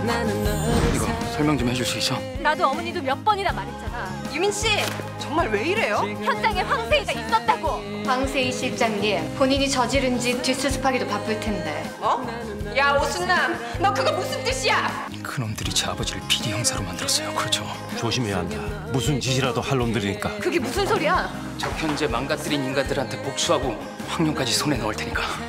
이거 설명 좀 해줄 수 있어? 나도 어머니도 몇 번이나 말했잖아. 유민 씨, 정말 왜 이래요? 현장에 황세희가 있었다고. 황세희 실장님, 본인이 저지른 짓 뒷수습하기도 바쁠 텐데. 뭐? 야, 오순남, 너 그거 무슨 뜻이야? 그놈들이 제 아버지를 비리 형사로 만들었어요. 그렇죠? 조심해야 한다. 무슨 짓이라도 할 놈들이니까. 그게 무슨 소리야? 저 현재 망가뜨린 인간들한테 복수하고 황룡까지 손에 넣을 테니까.